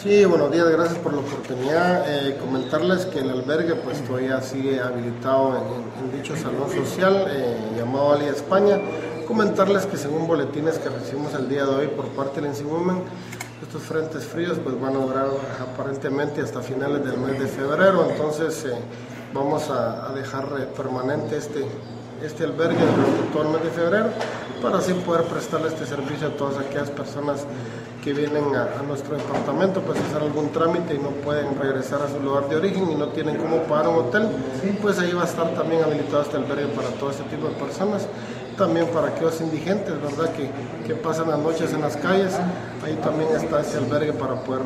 Sí, buenos días, gracias por la oportunidad. Comentarles que el albergue pues todavía sigue habilitado en dicho salón social llamado Alia España. Comentarles que según boletines que recibimos el día de hoy por parte del INSIMUMEN, estos frentes fríos pues van a durar aparentemente hasta finales del mes de febrero, entonces vamos a dejar permanente este albergue durante todo el mes de febrero para así poder prestarle este servicio a todas aquellas personas que vienen a nuestro departamento pues hacer algún trámite y no pueden regresar a su lugar de origen y no tienen cómo pagar un hotel, pues ahí va a estar también habilitado este albergue para todo este tipo de personas. También para aquellos indigentes, ¿verdad? Que pasan las noches en las calles, ahí también está este albergue para poder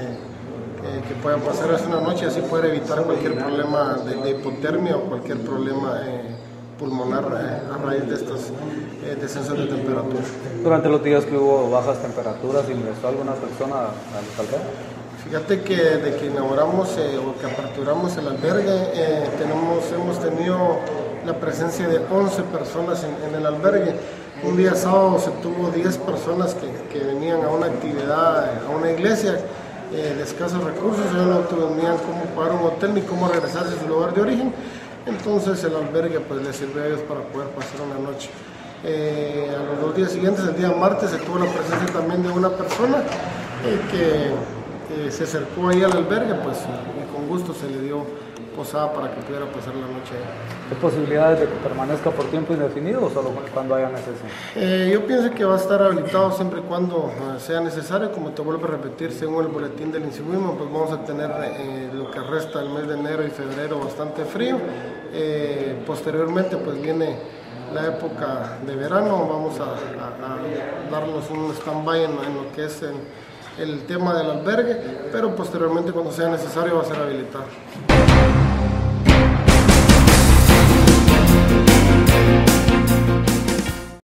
que puedan pasar una noche y así poder evitar cualquier problema de hipotermia o cualquier problema pulmonar a raíz de estos descensos de temperatura. Durante los días que hubo bajas temperaturas, ¿ingresó alguna persona al albergue? Fíjate que desde que inauguramos o que aperturamos el albergue, hemos tenido la presencia de 11 personas en el albergue. Un día sábado se tuvo 10 personas que venían a una actividad, a una iglesia de escasos recursos, ellos no tenían cómo pagar un hotel ni cómo regresarse a su lugar de origen, entonces el albergue pues les sirvió a ellos para poder pasar una noche. A los 2 días siguientes, el día martes, se tuvo la presencia también de una persona que se acercó ahí al albergue, pues y con gusto se le dio posada para que pudiera pasar la noche ahí. ¿Hay posibilidades de que permanezca por tiempo indefinido o solo cuando haya necesidad? Yo pienso que va a estar habilitado siempre y cuando sea necesario. Como te vuelvo a repetir, según el boletín del INSIMUMEN, pues vamos a tener lo que resta del mes de enero y febrero bastante frío. Posteriormente pues viene la época de verano, vamos a darnos un stand-by en lo que es el tema del albergue, pero posteriormente cuando sea necesario va a ser habilitado.